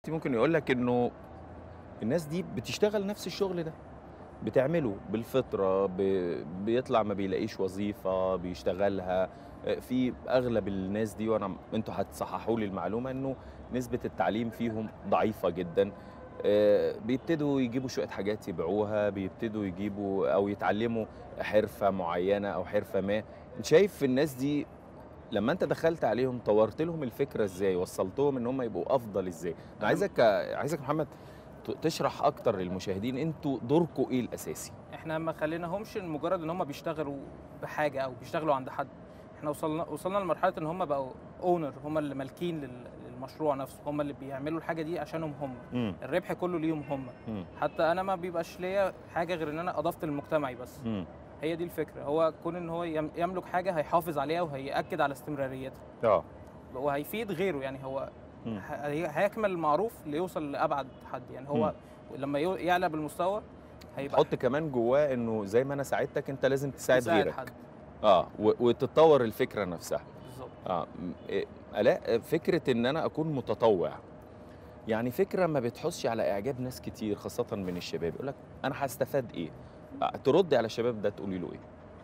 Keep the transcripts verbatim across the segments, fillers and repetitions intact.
ممكن يقول لك إنه الناس دي بتشتغل نفس الشغل ده، بتعمله بالفطرة، ب بيطلع ما بيلاقيش وظيفة بيشتغلها. آآ في أغلب الناس دي وأنا م أنتم هتصححوا لي المعلومة إنه نسبة التعليم فيهم ضعيفة جدًا. آآ بيبتدوا يجيبوا شوية حاجات يبيعوها، بيبتدوا يجيبوا أو يتعلموا حرفة معينة أو حرفة ما. أنت شايف الناس دي لمّا أنت دخلت عليهم طوّرت لهم الفكرة إزاي، وصّلتهم إن هم يبقوا أفضل إزاي؟ أنا أنا م عايزك عايزك يا محمد ت تشرح أكتر للمشاهدين أنتم دوركم إيه الأساسي؟ إحنا ما خلّيناهمش لمجرد إن هم بيشتغلوا بحاجة أو بيشتغلوا عند حد، إحنا وصلنا وصلنا لمرحلة إن هم بقوا owner، هم اللي مالكين لل للمشروع نفسه، هم اللي بيعملوا الحاجة دي عشانهم هم، إمم، الربح كله ليهم هم، إمم، حتى أنا ما بيبقاش ليّا حاجة غير إن أنا أضفت لمجتمعي بس، إمم، هي دي الفكرة، هو كون إن هو يم يملك حاجة هيحافظ عليها وهيأكد على استمراريتها، آه، وهيفيد غيره، يعني هو إمم، ه هي هيكمل المعروف ليوصل لأبعد حد، يعني إمم. هو لمّا يو يعلى بالمستوى هيبقى ح تحط كمان جواه إنه زي ما أنا ساعدتك أنت لازم تساعد يساعد حد، غيرك. آه، و وتطوّر الفكرة نفسها. بالضبط. آه، م آآ آلاء فكرة إن أنا أكون متطوع، يعني فكرة ما بتحُثش على إعجاب ناس كتير خاصةً من الشباب، يقول لك أنا هاستفاد إيه؟ أ تردّي على الشباب ده تقولي له إيه؟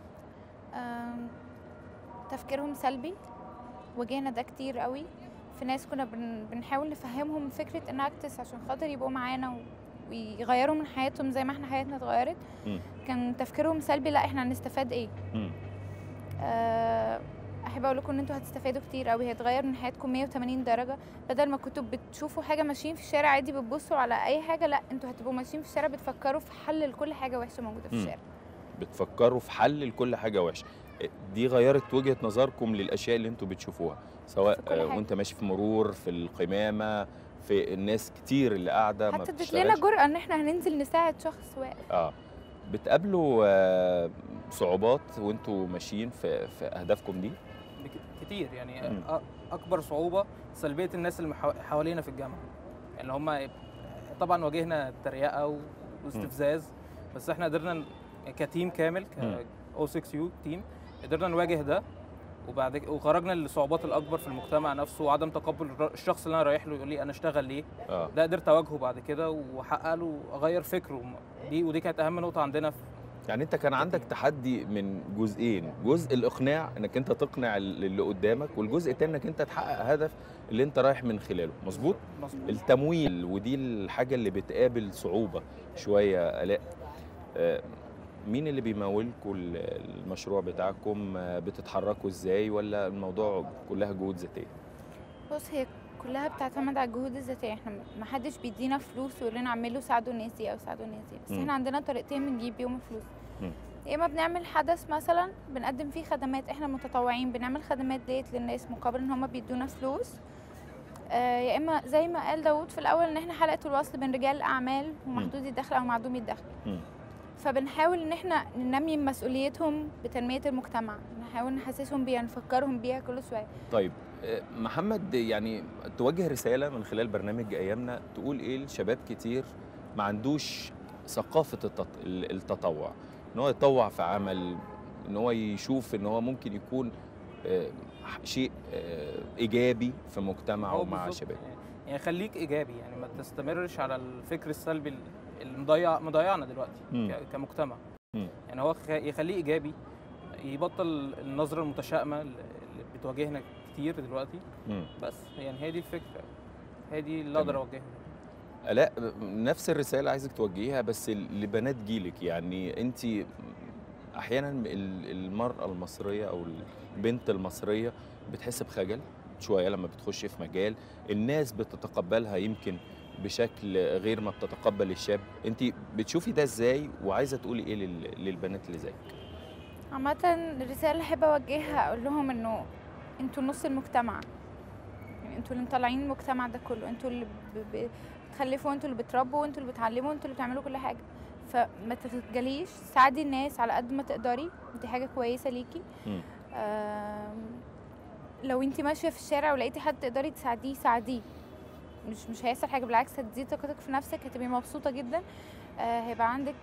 آمم، تفكيرهم سلبي، واجهنا ده كتير أوي، في ناس كنا بن بنحاول نفهّمهم فكرة إنعكس عشان خاطر يبقوا معانا و ويغيّروا من حياتهم زي ما إحنا حياتنا اتغيّرت، إمم، كان تفكيرهم سلبي، لأ إحنا هنستفاد إيه؟ إمم، آآ، أحب أقول لكم إن أنتم هتستفادوا كتير أوي، هيتغيّر من حياتكم مية وتمانين درجة، بدل ما كنتم بتشوفوا حاجة ماشيين في الشارع عادي بتبصوا على أي حاجة، لأ أنتم هتبقوا ماشيين في الشارع بتفكّروا في حل لكل حاجة وحشة موجودة في إمم. الشارع. بتفكّروا في حل لكل حاجة وِحشة. أ دي غيّرت وجهة نظركم للأشياء اللي أنتم بتشوفوها، سواء في كل آه، حاجة. وأنت ماشي في مرور، في القمامة، في الناس كتير اللي قاعدة ما حتى ادِّت لنا بتشتغلش. جرأة إن إحنا هننزل نساعد شخص واقف. آه. بتقابلوا آه، صعوبات وأنتم ماشيين في في أهدافكم دي؟ بك كتير يعني إمم، أ أكبر صعوبة سلبية الناس اللي حو حوالينا في الجامعة، يعني هم طبعًا واجهنا تريقة و إمم، واستفزاز، بس إحنا قدرنا ن كteam كامل إمم، كO six U team قدرنا نواجه ده، وبعد ك وخرجنا للصعوبات الأكبر في المجتمع نفسه، وعدم تقبُّل الر الشخص اللي أنا رايح له يقول لي أنا أشتغل ليه، آه. ده قدرت أواجهه بعد كده وأحقق له أغيّر فكره، م دي ودي كانت أهم نقطة عندنا في يعني أنت كان عندك كteam. تحدي من جزئين، جزء الإقناع إنك أنت تقنع ال اللي قدّامك، والجزء التاني إنك أنت تحقق هدف اللي أنت رايح من خلاله، مضبوط؟ بالضبط، مضبوط. التمويل ودي الحاجة اللي بتقابل صعوبة شوية آلاء. آآ مين اللي بيموّلكم ال المشروع بتاعكم، آه، بتتحرّكوا إزاي والّا الموضوع كلّها جهود ذاتية؟ بُص، هي كلّها بتعتمد على الجهود الذاتية، إحنا ما حدش بيدّينا فلوس ويقول لنا اعملوا ساعدوا الناس دي أو ساعدوا الناس دي، بس إمم، إحنا عندنا طريقتين بنجيب بيهم الفلوس، إمم، يا إما بنعمل حدث مثلًا بنقدّم فيه خدمات، إحنا متطوعين بنعمل خدمات ديّة للناس مقابل إن هُم بيدّونا فلوس، آآ يا إما زي ما قال داوود في الأول إن إحنا حلقة الوصل بين رجال الأعمال إمم، ومحدودي الدخل أو معدومي الدخل، إمم. فبنحاول إن إحنا ننمّي مسؤوليتهم بتنمية المجتمع، نحاول نحسسهم بيها، نفكّرهم بيها كل شوية. طيب آآ محمد يعني توجّه رسالة من خلال برنامج أيامنا تقول إيه لشباب كتير ما عندوش ثقافة التط ال التطوّع، إن هو يتطوّع في عمل، إن هو يشوف إن هو ممكن يكون آآ ح شيء آآ إيجابي في مجتمعه هو ومع بالضبط، شباب. يعني يعني خلّيك إيجابي، يعني ما تستمرش على الفكر السلبي ال اللي مضيّع مضيّعنا دلوقتي إمم، ك كمجتمع، إمم، يعني هو خ يخلّيه إيجابي، يبطّل النظرة المتشائمة ال اللي بتواجهنا كتير دلوقتي، إمم، بس يعني هي دي الفكرة، هي دي اللي أقدر تمام. أوجّهها. آلاء نفس الرسالة عايزِك توجّهيها بس ل لبنات جيلِك، يعني أنتِ أحيانًا ال المرأة المصرية أو البنت المصرية بتحس بخجل شوية لمّا بتخش في مجال، الناس بتتقبّلها يمكن بشكل غير ما بتتقبّل الشاب، أنتِ بتشوفي ده إزاي وعايزة تقولي إيه لل للبنات اللي زيِّك؟ عامةً الرسالة اللي أحب أوجّهها أقول لهم إنه أنتم نُص المجتمع، يعني أنتم اللي مطلّعين المجتمع ده كلّه، أنتم اللي ب ب بتخلّفوا، أنتم اللي بتربّوا، وأنتم اللي بتعلّموا، وأنتم اللي بتعملوا كل حاجة، فما تتخجليش، ساعدي الناس على قد ما تقدري، دي حاجة كويسة ليكِ. إمم، آمم، لو أنتِ ماشية في الشارع ولقيتِ حد تقدري تساعديه، ساعديه، مش مش هيحصل حاجة، بالعكس هتزيد ثقتِك في نفسِك، هتبقي مبسوطة جدًا، آآ، هيبقى عندِك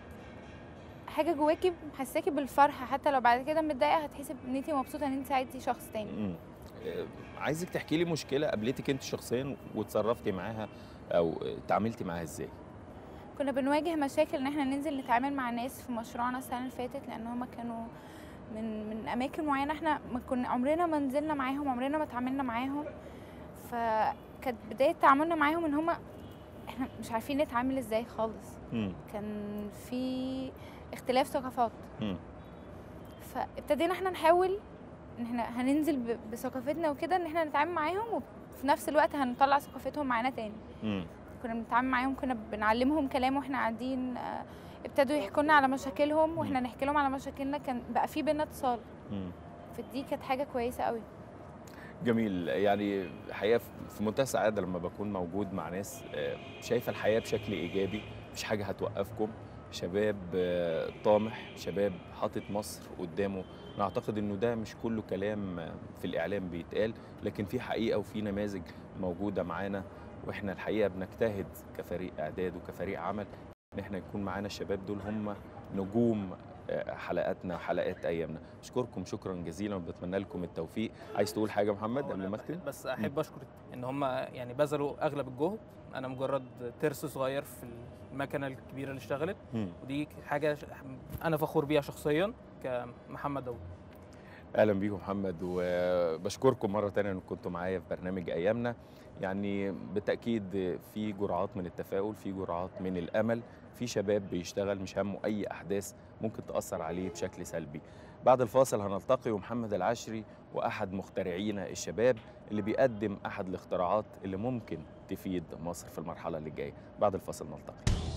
حاجة جواكِ محسّساكِ بالفرحة، حتى لو بعد كده متضايقة هتحسّي بإن أنتِ مبسوطة إن أنتِ ساعدتِ شخص تاني. إمم. آه، عايزك تحكي لي مشكله قابلتك انت شخصيا وتصرفتي معاها او تعاملتي معاها ازاي. كنا بنواجه مشاكل ان احنا ننزل نتعامل مع ناس في مشروعنا السنه اللي فاتت، لان هم كانوا من من اماكن معينه احنا ما كنا عمرنا ما نزلنا معاهم، عمرنا ما اتعاملنا معاهم. فكانت بدايه تعاملنا معاهم ان هم احنا مش عارفين نتعامل ازاي خالص. مم. كان في اختلاف ثقافات. مم. فابتدينا احنا نحاول ان احنا هننزل ب- بثقافتنا وكده ان احنا نتعامل معاهم، وفي نفس الوقت هنطلع ثقافتهم معانا تاني. مم. كنا بنتعامل معاهم، كنا بنعلمهم كلام واحنا قاعدين. آه، ابتدوا يحكوا لنا على مشاكلهم واحنا نحكي لهم على مشاكلنا، كان بقى في بينا اتصال. مم. فدي كانت حاجه كويسه قوي. جميل. يعني الحقيقه في منتهى السعاده لما بكون موجود مع ناس آه، شايفه الحياه بشكل ايجابي، مفيش حاجه هتوقفكم. شباب آه، طامح، شباب حاطط مصر قدامه. انا اعتقد انه ده مش كله كلام آه، في الاعلام بيتقال، لكن في حقيقه وفي نماذج موجوده معانا. واحنا الحقيقه بنجتهد كفريق اعداد وكفريق عمل ان احنا يكون معانا الشباب دول هم نجوم آه، حلقاتنا، حلقات ايامنا. اشكركم شكرا جزيلا وبتمنى لكم التوفيق. عايز تقول حاجه محمد هو قبل أنا ما اختم؟ بس احب اشكر ان هم يعني بذلوا اغلب الجهد. انا مجرد ترس صغير في المكنه الكبيره اللي اشتغلت، مم. ودي حاجه ش- انا فخور بيها شخصيا كمحمد داوود. اهلا بيكم محمد، وبشكركم مره تانية ان كنتوا معايا في برنامج ايامنا. يعني بالتاكيد في جرعات من التفاؤل، في جرعات من الامل، في شباب بيشتغل مش همه اي احداث ممكن تاثر عليه بشكل سلبي. بعد الفاصل هنلتقي ومحمد العشري واحد مخترعينا الشباب اللي بيقدم احد الاختراعات اللي ممكن تفيد مصر في المرحله اللي جايه. بعد الفاصل نلتقي.